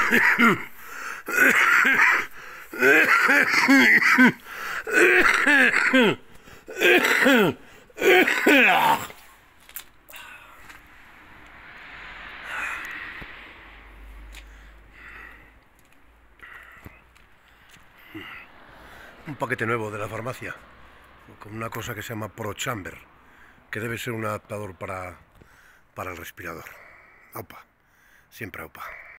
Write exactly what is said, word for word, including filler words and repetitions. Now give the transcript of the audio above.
Un paquete nuevo de la farmacia, con una cosa que se llama ProChamber, que debe ser un adaptador para, para el respirador. Aupa, siempre aupa.